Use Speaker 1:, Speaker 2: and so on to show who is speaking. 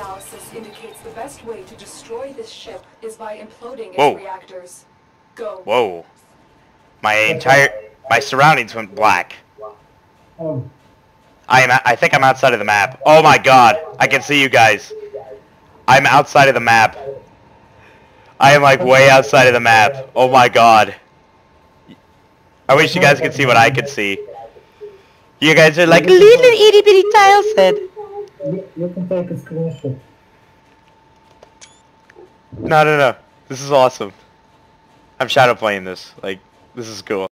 Speaker 1: analysis indicates the best way to destroy this ship is by imploding its
Speaker 2: Whoa.
Speaker 1: reactors. Go.
Speaker 2: Whoa. My surroundings went black.
Speaker 3: Oh.
Speaker 2: I think I'm outside of the map. Oh my god. I can see you guys. I'm outside of the map. I am like way outside of the map. Oh my god. I wish you guys could see what I could see. You guys are like little itty bitty tileset.
Speaker 3: You can take a screenshot.
Speaker 2: No. This is awesome. I'm shadow playing this. Like, this is cool.